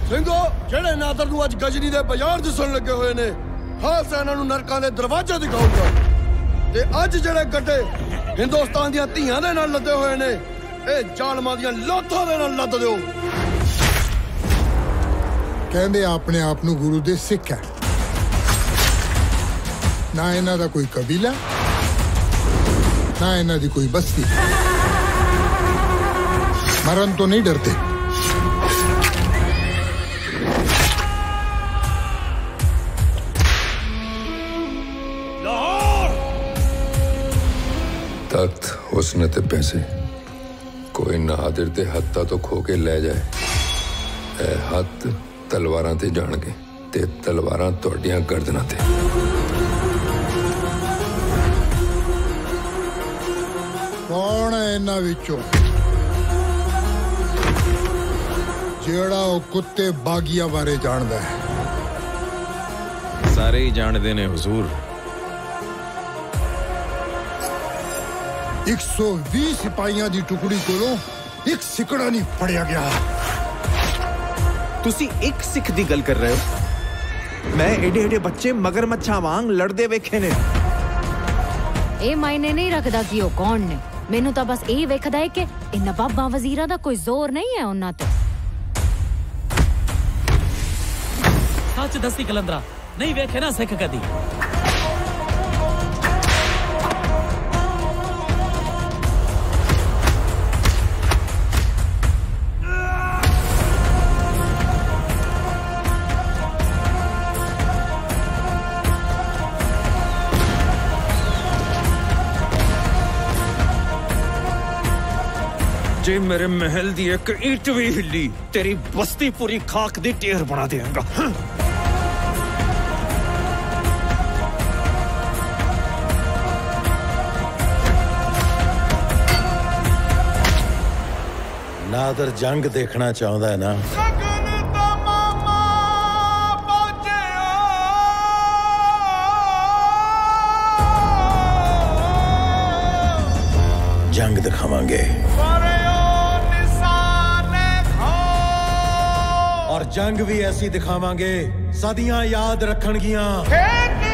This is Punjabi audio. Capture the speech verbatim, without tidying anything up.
ਸਿੰਘੋ ਜਿਹੜੇ ਨਾਦਰ ਨੂੰ ਅੱਜ ਗਜਨੀ ਦੇ ਬਾਜ਼ਾਰ ਦਿਸਣ ਲੱਗੇ ਹੋਏ ਨੇ ਖਾਲਸਾ ਇਹਨਾਂ ਨੂੰ ਨਰਕਾਂ ਦੇ ਦਰਵਾਜ਼ੇ ਦਿਖਾਊਗਾ ਤੇ ਅੱਜ ਜਿਹੜੇ ਗੱਡੇ ਹਿੰਦੁਸਤਾਨ ਦੀਆਂ ਧੀਆਂ ਦੇ ਨਾਲ ਲੱਦੇ ਹੋਏ ਨੇ ਇਹ ਜ਼ਾਲਮਾਂ ਦੀਆਂ ਲਾਥਾਂ ਦੇ ਨਾਲ ਲੱਦ ਦਿਓ। ਕਹਿੰਦੇ ਆਪਣੇ ਆਪ ਨੂੰ ਗੁਰੂ ਦੇ ਸਿੱਖ ਹੈ ਨਾ ਇਹਨਾਂ ਦਾ ਕੋਈ ਕਬੀਲਾ ਨਾ ਇਹਨਾਂ ਦੀ ਕੋਈ ਬਸਤੀ मरण तो नहीं डरते। लाहौर तख्त हुस्न ते पैसे कोई नादिर ते हत्ता तो खो के ले जाए ए हत्थ तलवारां ते जाणगे ते तलवारां तुहाडियां गर्दनां ते। कौन है इन्हां विचों ਜਿਹੜਾ ਉਹ ਕੁੱਤੇ ਬਾਗੀਆਂ ਬਾਰੇ ਜਾਣਦਾ ਹੈ? ਸਾਰੇ ਹੀ ਜਾਣਦੇ ਨੇ ਹੁਜ਼ੂਰ। एक सौ बीस ਸਿਪਾਹੀਆਂ ਦੀ ਟੁਕੜੀ ਕੋਲੋਂ ਇੱਕ ਸਿਕੜਾ ਨਹੀਂ ਫੜਿਆ ਗਿਆ। ਤੁਸੀਂ ਇੱਕ ਸਿੱਖ ਦੀ ਗੱਲ ਕਰ ਰਹੇ ਹੋ? ਮੈਂ ਏਡੇ ਏਡੇ ਬੱਚੇ ਮਗਰਮੱਛਾਂ ਵਾਂਗ ਲੜਦੇ ਵੇਖੇ ਨੇ। ਇਹ ਮਾਇਨੇ ਨਹੀਂ ਰੱਖਦਾ ਕਿ ਉਹ ਕੌਣ ਨੇ, ਮੈਨੂੰ ਤਾਂ ਬਸ ਇਹ ਵੇਖਦਾ ਹੈ ਕਿ ਇਹ ਨਵਾਬਾਂ ਵਜ਼ੀਰਾਂ ਦਾ ਕੋਈ ਜ਼ੋਰ ਨਹੀਂ ਹੈ ਉਹਨਾਂ ਤੇ। सच दसी कलंदरा नहीं वेखे ना सिख कदी। जे मेरे महल दी एक ईंट भी हिली तेरी बस्ती पूरी खाक दी ढेर बना देगा। नादर जंग देखना चाहता है ना? जंग दिखावांगे और जंग भी ऐसी दिखावांगे सदियां याद रखणगियां।